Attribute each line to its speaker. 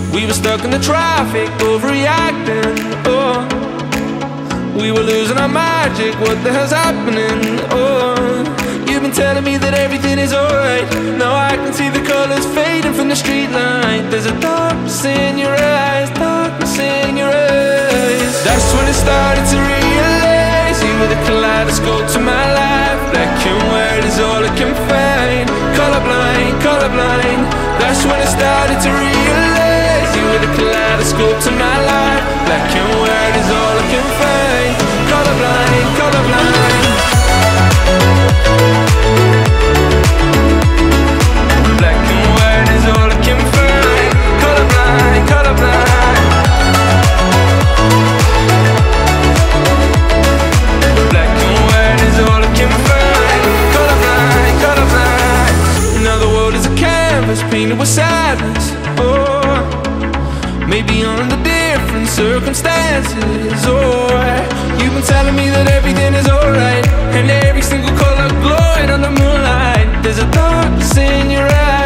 Speaker 1: We were stuck in the traffic, overreacting, oh. We were losing our magic, what the hell's happening, oh. You've been telling me that everything is alright. Now I can see the colors fading from the street light. There's a darkness in your eyes, darkness in your eyes. That's when it started to realize you were the kaleidoscope to my life. Black and white is all I can find. Colorblind, colorblind. That's when it started to realize you were the kaleidoscope to my life. Black and white is all I can find. Colorblind, colorblind. Black and white is all I can find. Colorblind, colorblind. Black and white is all I can find. Colorblind, colorblind. Now the world is a canvas painted with sadness, oh. Maybe under different circumstances, oh. You've been telling me that everything is alright, and every single color glowing on the moonlight. There's a darkness in your eyes.